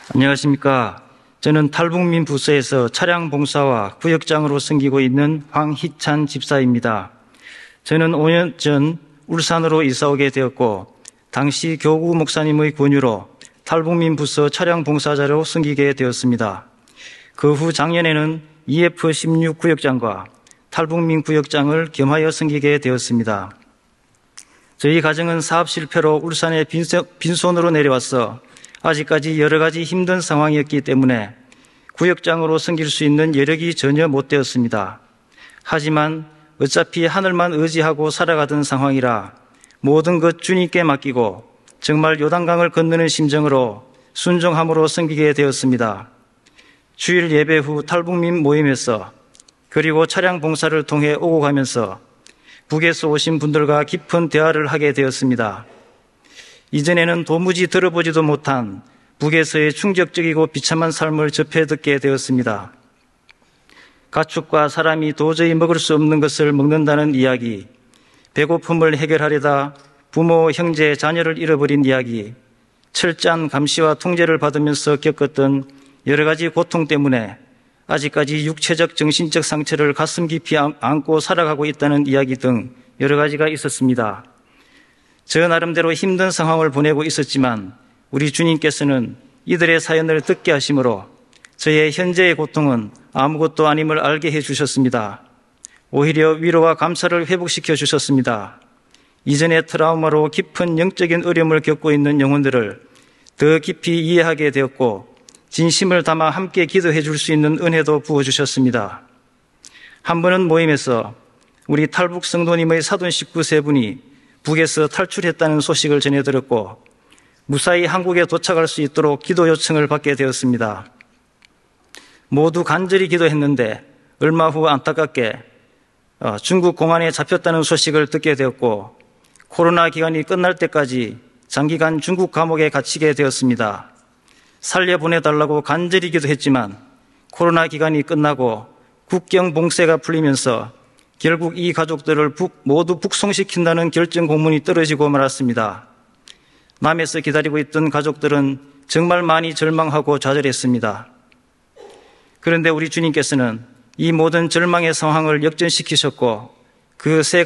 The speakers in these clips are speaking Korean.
안녕하십니까. 저는 탈북민 부서에서 차량 봉사와 구역장으로 섬기고 있는 황희찬 집사입니다. 저는 5년 전 울산으로 이사오게 되었고 당시 교구 목사님의 권유로 탈북민 부서 차량 봉사자로 섬기게 되었습니다. 그 후 작년에는 EF16 구역장과 탈북민 구역장을 겸하여 섬기게 되었습니다. 저희 가정은 사업 실패로 울산에 빈손으로 내려와서 아직까지 여러 가지 힘든 상황이었기 때문에 구역장으로 섬길 수 있는 여력이 전혀 못 되었습니다. 하지만 어차피 하늘만 의지하고 살아가던 상황이라 모든 것 주님께 맡기고 정말 요단강을 건너는 심정으로 순종함으로 섬기게 되었습니다. 주일 예배 후 탈북민 모임에서 그리고 차량 봉사를 통해 오고 가면서 북에서 오신 분들과 깊은 대화를 하게 되었습니다. 이전에는 도무지 들어보지도 못한 북에서의 충격적이고 비참한 삶을 접해 듣게 되었습니다. 가축과 사람이 도저히 먹을 수 없는 것을 먹는다는 이야기, 배고픔을 해결하려다 부모, 형제, 자녀를 잃어버린 이야기, 철저한 감시와 통제를 받으면서 겪었던 여러 가지 고통 때문에 아직까지 육체적, 정신적 상처를 가슴 깊이 안고 살아가고 있다는 이야기 등 여러 가지가 있었습니다. 저 나름대로 힘든 상황을 보내고 있었지만 우리 주님께서는 이들의 사연을 듣게 하심으로 저의 현재의 고통은 아무것도 아님을 알게 해주셨습니다. 오히려 위로와 감사를 회복시켜 주셨습니다. 이전의 트라우마로 깊은 영적인 어려움을 겪고 있는 영혼들을 더 깊이 이해하게 되었고 진심을 담아 함께 기도해 줄 수 있는 은혜도 부어주셨습니다. 한 번은 모임에서 우리 탈북 성도님의 사돈 식구 3분이 북에서 탈출했다는 소식을 전해 들었고 무사히 한국에 도착할 수 있도록 기도 요청을 받게 되었습니다. 모두 간절히 기도했는데 얼마 후 안타깝게 중국 공안에 잡혔다는 소식을 듣게 되었고 코로나 기간이 끝날 때까지 장기간 중국 감옥에 갇히게 되었습니다. 살려보내달라고 간절히 기도했지만 코로나 기간이 끝나고 국경 봉쇄가 풀리면서 결국 이 가족들을 모두 북송시킨다는 결정 공문이 떨어지고 말았습니다. 남에서 기다리고 있던 가족들은 정말 많이 절망하고 좌절했습니다. 그런데 우리 주님께서는 이 모든 절망의 상황을 역전시키셨고 그 세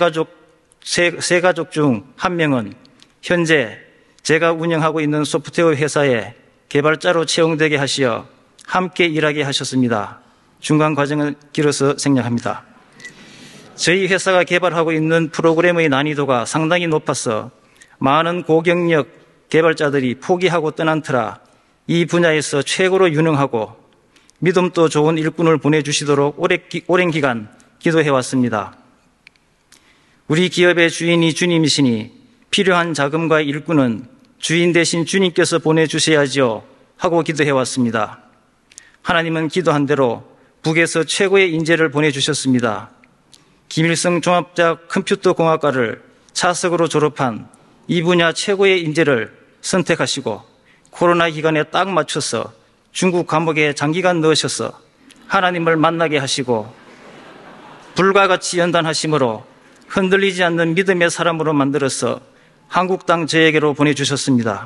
가족 중 한 명은 현재 제가 운영하고 있는 소프트웨어 회사에 개발자로 채용되게 하시어 함께 일하게 하셨습니다. 중간 과정은 길어서 생략합니다. 저희 회사가 개발하고 있는 프로그램의 난이도가 상당히 높아서 많은 고경력 개발자들이 포기하고 떠난 터라 이 분야에서 최고로 유능하고 믿음도 좋은 일꾼을 보내주시도록 오랜 기간 기도해왔습니다. 우리 기업의 주인이 주님이시니 필요한 자금과 일꾼은 주인 대신 주님께서 보내주셔야지요 하고 기도해왔습니다. 하나님은 기도한 대로 북에서 최고의 인재를 보내주셨습니다. 김일성 종합대학 컴퓨터공학과를 차석으로 졸업한 이 분야 최고의 인재를 선택하시고 코로나 기간에 딱 맞춰서 중국 감옥에 장기간 넣으셔서 하나님을 만나게 하시고 불과 같이 연단하심으로 흔들리지 않는 믿음의 사람으로 만들어서 한국 땅 저에게로 보내주셨습니다.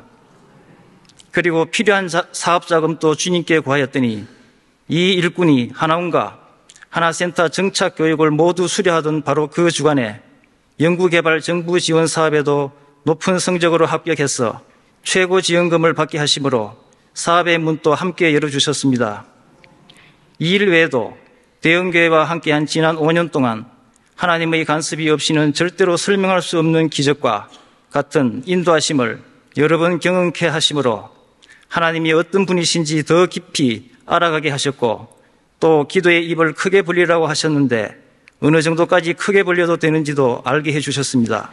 그리고 필요한 사업자금도 주님께 구하였더니 이 일꾼이 하나원과 하나센터 정착 교육을 모두 수료하던 바로 그 주간에 연구개발 정부 지원 사업에도 높은 성적으로 합격해서 최고 지원금을 받게 하심으로 사업의 문도 함께 열어주셨습니다. 이 일 외에도 대형교회와 함께한 지난 5년 동안 하나님의 간섭이 없이는 절대로 설명할 수 없는 기적과 같은 인도하심을 여러 번 경험케 하심으로 하나님이 어떤 분이신지 더 깊이 알아가게 하셨고 또 기도의 입을 크게 벌리라고 하셨는데 어느 정도까지 크게 벌려도 되는지도 알게 해주셨습니다.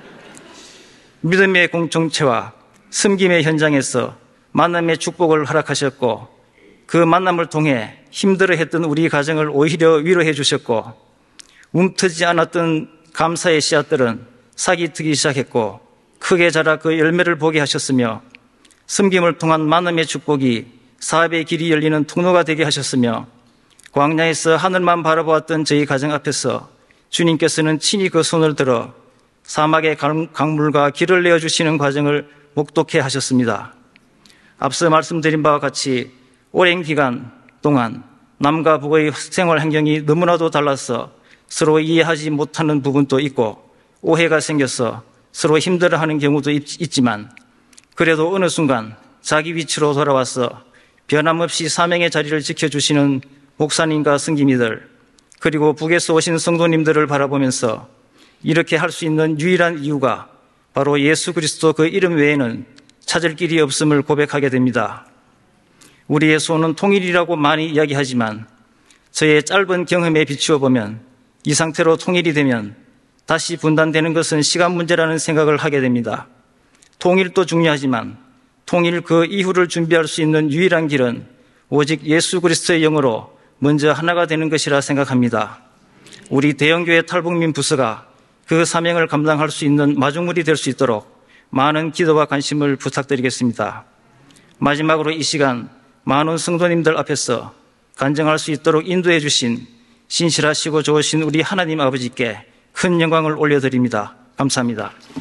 믿음의 공동체와 섬김의 현장에서 만남의 축복을 허락하셨고 그 만남을 통해 힘들어했던 우리 가정을 오히려 위로해 주셨고 움트지 않았던 감사의 씨앗들은 싹이 트기 시작했고 크게 자라 그 열매를 보게 하셨으며 섬김을 통한 만남의 축복이 사업의 길이 열리는 통로가 되게 하셨으며 광야에서 하늘만 바라보았던 저희 가정 앞에서 주님께서는 친히 그 손을 들어 사막의 강물과 길을 내어주시는 과정을 목독해 하셨습니다. 앞서 말씀드린 바와 같이 오랜 기간 동안 남과 북의 생활 환경이 너무나도 달라서 서로 이해하지 못하는 부분도 있고 오해가 생겨서 서로 힘들어하는 경우도 있지만 그래도 어느 순간 자기 위치로 돌아와서 변함없이 사명의 자리를 지켜주시는 목사님과 성김이들 그리고 북에서 오신 성도님들을 바라보면서 이렇게 할 수 있는 유일한 이유가 바로 예수 그리스도 그 이름 외에는 찾을 길이 없음을 고백하게 됩니다. 우리의 소원은 통일이라고 많이 이야기하지만 저의 짧은 경험에 비추어 보면 이 상태로 통일이 되면 다시 분단되는 것은 시간 문제라는 생각을 하게 됩니다. 통일도 중요하지만 통일 그 이후를 준비할 수 있는 유일한 길은 오직 예수 그리스도의 영으로 먼저 하나가 되는 것이라 생각합니다. 우리 대형교회 탈북민 부서가 그 사명을 감당할 수 있는 마중물이 될 수 있도록 많은 기도와 관심을 부탁드리겠습니다. 마지막으로 이 시간 많은 성도님들 앞에서 간증할 수 있도록 인도해 주신 신실하시고 좋으신 우리 하나님 아버지께 큰 영광을 올려드립니다. 감사합니다.